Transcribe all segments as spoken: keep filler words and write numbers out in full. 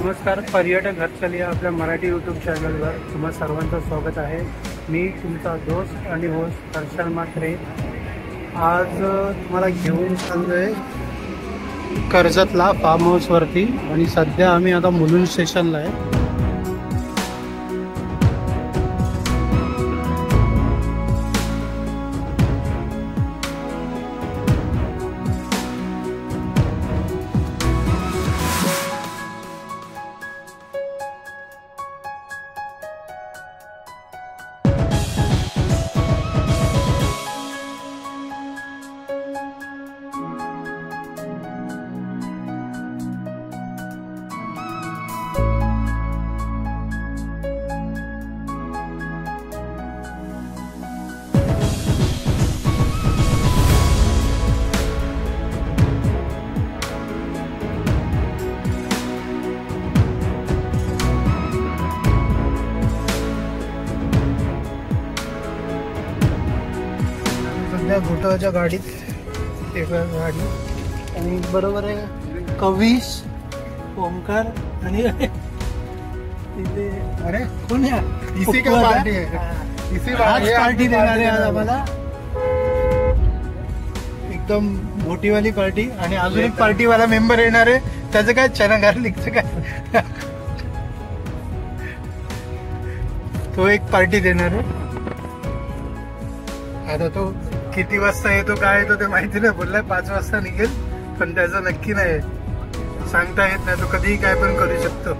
नमस्कार, पर्यटक घरचल या आपल्या मराठी यूट्यूब चॅनलवर तुम्हा सर्वांचं स्वागत आहे। मी तुमचा दोस्त आणि होस्ट हर्षल म्हात्रे। आज तुम्हाला घेऊन चाललोय कर्जतला फार्म हाऊसवरती आणि सध्या आम्ही आता मुलुंड स्टेशनला आहे। घोटाच्या गाडीत एक गाडी आणि बरोबर आहे कविश, ओमकार आणि तिथे अरे कोण या इसी का पार्टी आहे इसी पार्टी देणार आहे आज आम्हाला। एकदम मोठीवाली पार्टी आणि अजून एक पार्टीवाला मेंबर येणार आहे, त्याचं काय चना गार्लिकचं काय तो एक पार्टी देणार आहे। आता तो किती वाजता येतो काय येतो ते माहिती नाही, बोललाय पाच वाजता निघेल, पण त्याचं नक्की नाही सांगता येत नाही, तो कधीही काय पण करू शकतो।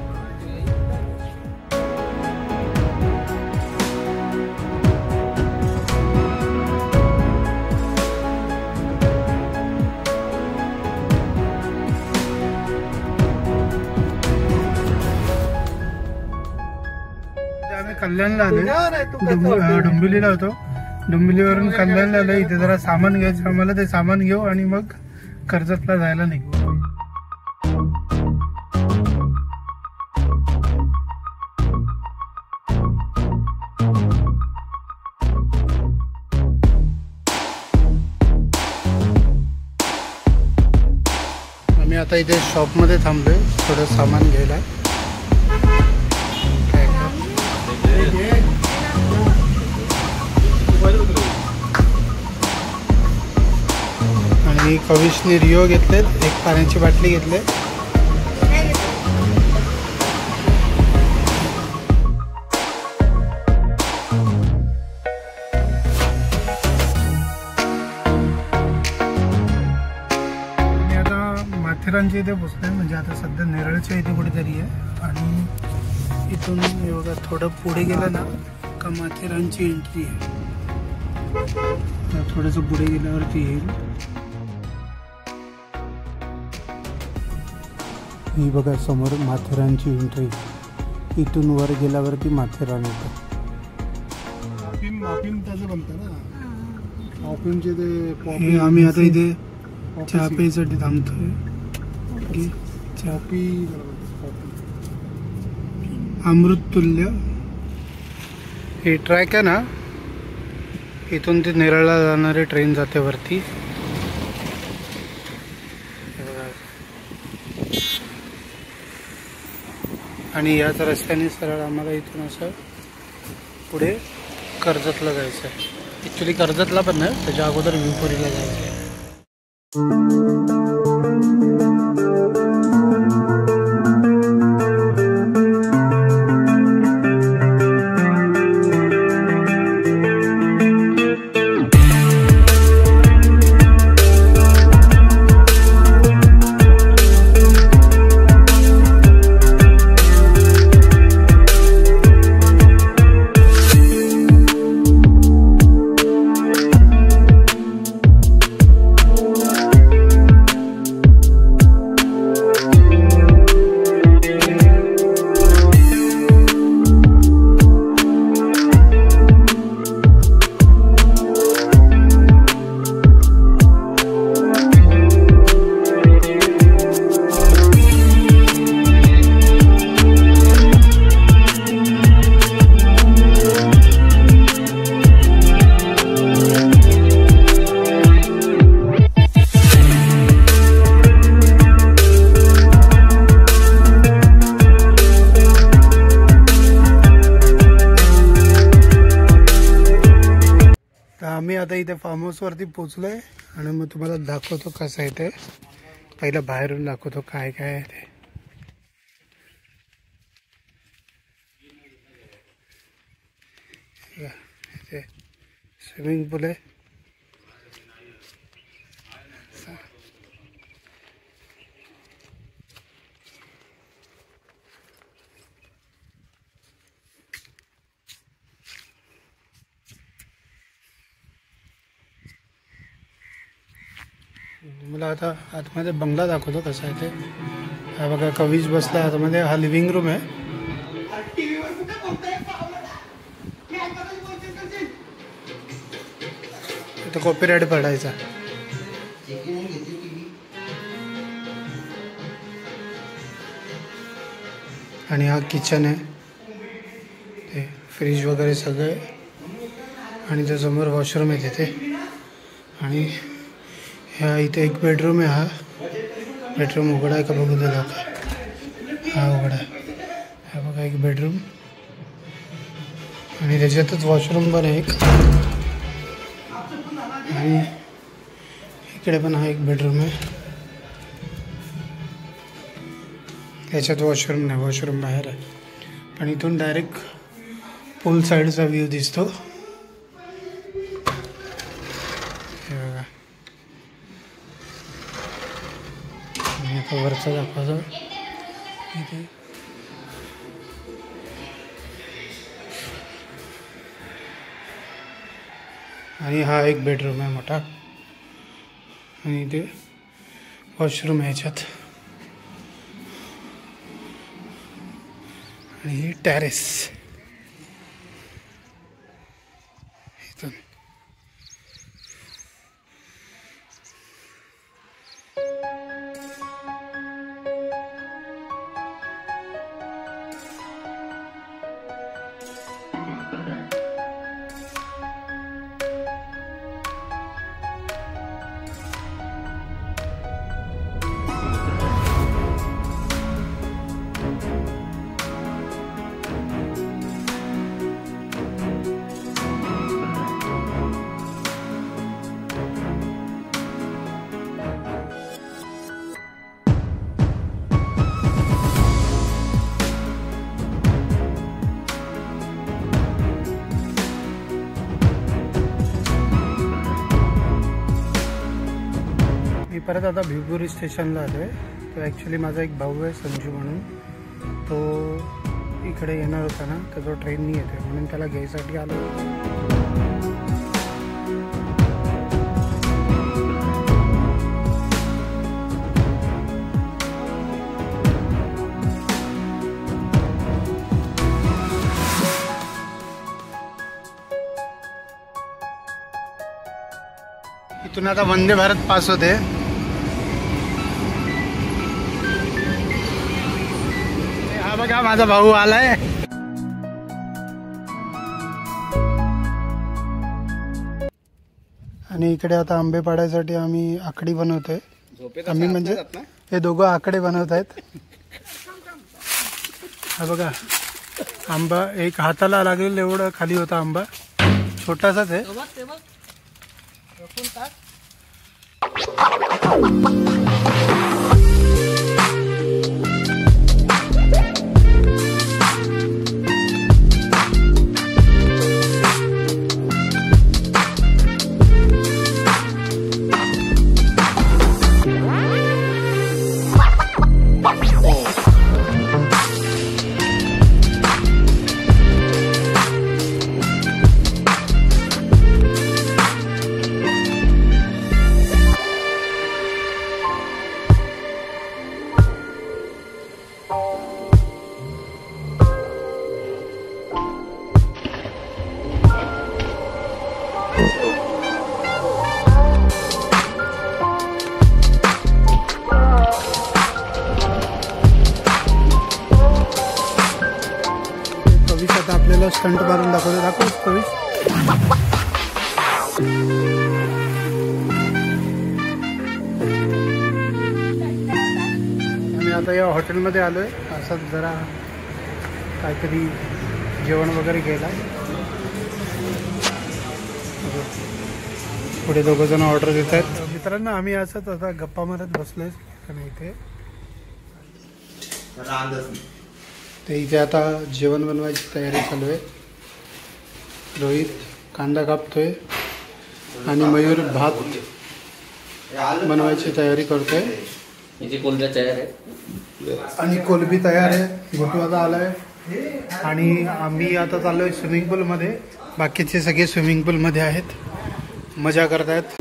आम्ही कल्याणला आलोय, डोंबिवलीला होतो, डोंबिवलीवरून कल्याणला आलोय। इथे जरा सामान घ्यायचं आम्हाला, ते सामान घेऊ आणि मग कर्जतला जायला निघू। आम्ही आता इथे शॉप मध्ये थांबलोय थोडं सामान घ्यायला। आणि कविशने रिओ घेतलेत, एक पाण्याची बाटली घेतली। मी आता माथेरानच्या इथे पोचलोय, म्हणजे आता सध्या नेरळच्या इथे कुठेतरी आहे आणि इथून बघा थोडं पुढे गेलं ना का माथेरानची एंट्री आहे। थोडंसं पुढे गेल्यावरती येईल, ही बघा समोर माथेरानची एंट्री, इथून वर गेल्यावरती माथेरान येतं। आम्ही आता इथे चहा प्यायसाठी थांबतोय। चहा पी अमृत तुल्य हे ट्रॅक आहे ना, इथून ते नेरळला जाणारी ट्रेन जाते वरती। आणि याच रस्त्याने सरळ आम्हाला इथून असं पुढे कर्जतला जायचं आहे। ॲक्च्युली कर्जतला पण नाही, त्याच्या अगोदर विपुरीला जायचं आहे। इथे फार्म हाऊस वरती पोचलोय आणि मग तुम्हाला दाखवतो कसं आहे ते. पहिला बाहेरून दाखवतो काय काय आहे ते. इथे स्विमिंग पूल आहे. मला आता आतमध्ये बंगला दाखवतो कसा आहे ते. हा बघा कवीज बसला आतमध्ये. हा लिव्हिंग रूम आहे. इथं कॉपीराईट पडायचा. आणि हा किचन आहे. ते फ्रीज वगैरे सगळे. आणि त्यासमोर वॉशरूम आहे तिथे. आणि ह्या इथे एक बेडरूम आहे. हा बेडरूम उघडा आहे का बघू द्या लोक. हा उघडा आहे. हा बघा एक बेडरूम. आणि त्याच्यातच वॉशरूम पण आहे एक. आणि इकडे पण हा एक बेडरूम आहे. याच्यात वॉशरूम नाही, वॉशरूम बाहेर आहे. पण इथून डायरेक्ट पूल साईडचा व्ह्यू दिसतो. हे बघा. आणि आता वरचा दाखवतो इथे. आणि हा एक बेडरूम आहे मोठा. आणि इथे वॉशरूम आहे ह्याच्यात. आणि ही टेरेस. इथून मी परत आता भिवपुरी स्टेशनला आलो आहे. तो ॲक्च्युली माझा एक भाऊ आहे संजू म्हणून. तो इकडे येणार होता ना, तर तो ट्रेननी येतोय म्हणून त्याला घ्यायसाठी आलो. इथून आता वंदे भारत पास होते. हा बघा माझा भाऊ आलाय. आणि इकडे आता आंबे पाडायसाठी आम्ही आकडे बनवतोय. आम्ही म्हणजे हे दोघं आकडे बनवत आहेत. हा बघा आंबा एक हाताला लागेल एवढं खाली होता आंबा. छोटासाच आहे. आता आपल्याला स्टंट मारून दाखवतो. दाखव कवीस. आम्ही आता या हॉटेलमध्ये आलोय. असंच जरा काहीतरी जेवण वगैरे घ्यायला. पुढे दोघं जण ऑर्डर देत आहेत. मित्रांनो आम्ही असंच आता गप्पा मारत बसलोय आणि इथे ते इथे आता जेवण बनवायची तयारी चालू आहे. रोहित कांदा कापतोय आणि मयूर भात बनवायची तयारी करतोय. कोलबी तयार आहे आणि कोलबी तयार आहे. गोटू आता आलाय आणि आम्ही आता चाललोय स्विमिंग पूल मध्ये. बाकीचे सगळे स्विमिंग पूल मध्ये आहेत, मजा करतायत.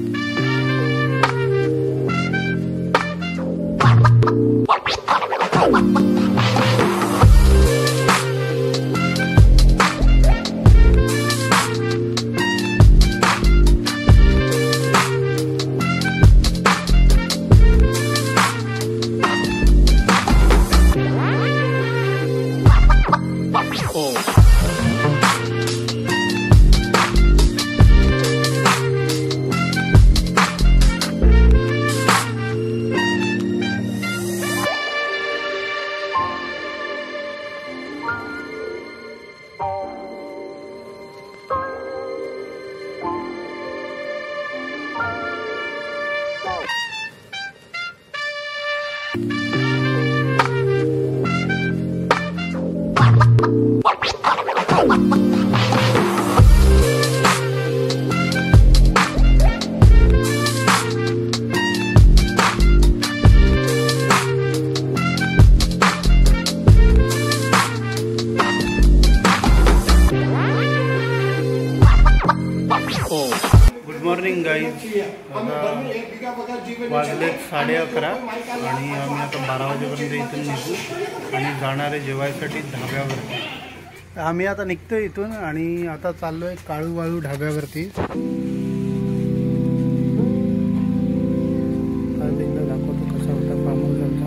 Good morning guys. वाजलेत साडे अकरा आणि आम्ही आता बारा वाजेपर्यंत इथून निघू आणि जाणार आहे जेवायसाठी ढाब्यावरती. आम्ही आता निघतो इथून आणि आता चाललो आहे काळू वाळू ढाब्यावरती. दाखवतो कसा होता फार्म हाऊस.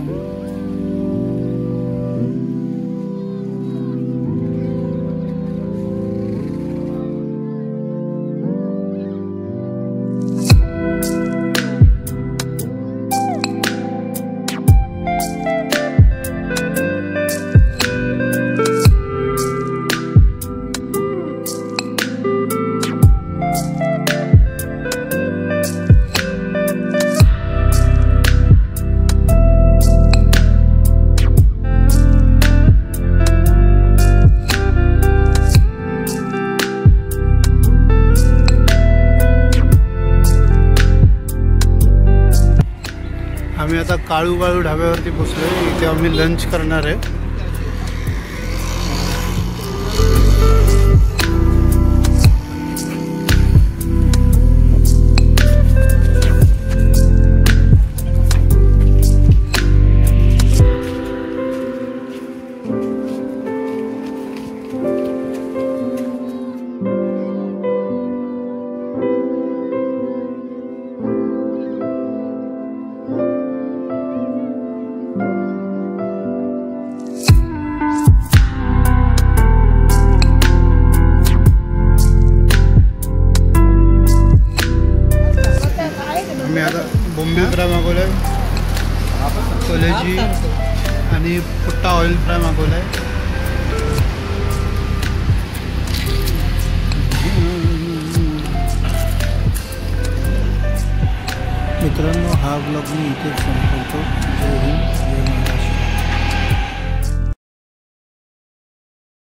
आम्ही आता काळू वाळू ढाब्यावरती बसलोय. इथे आम्ही लंच करणार आहे. मी आता बोंबील फ्राय मागवलं आहे, कलेजी आणि पुट्टा ऑइल फ्राय मागवलं आहे. मित्रांनो हा ब्लॉग मी इथेच संपवतो. जय हिंद.